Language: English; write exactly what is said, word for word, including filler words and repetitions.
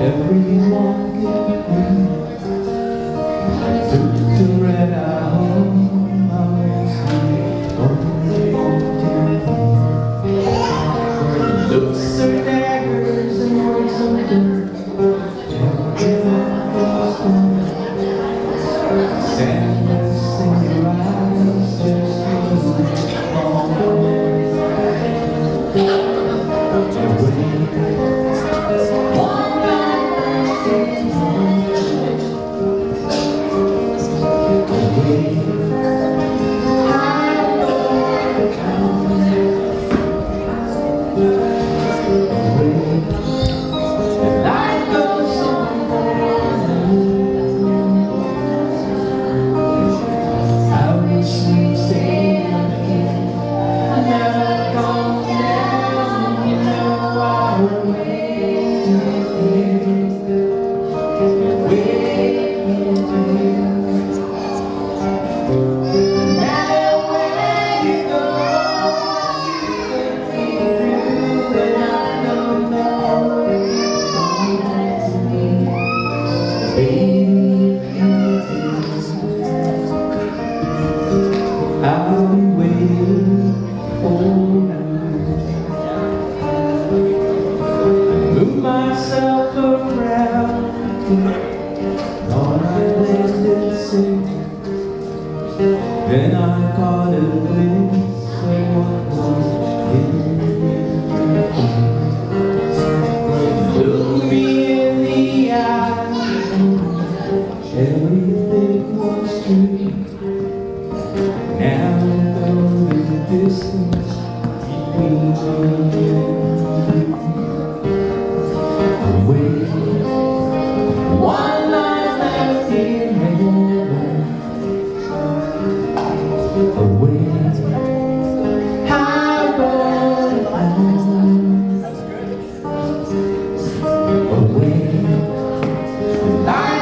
Everyone get me. Took the red eye home. I was only wanting. Looks are daggers and words of dirt. Sadness in your eyes just moving on away. One night lasting away. High over counting away. The night goes on forever. I wish we'd stay again. I never come down, you know I would wait wait for you. No matter where you go, you could be through, and I don't know if you're coming back to me. Baby, I'll be waiting for you. Move myself around, thought I landed safe. Then I caught a glimpse of what was in you. Look me in the eye, everything was true. Now though there's a distance between us away. One night left in heaven, away. High above the clouds, away.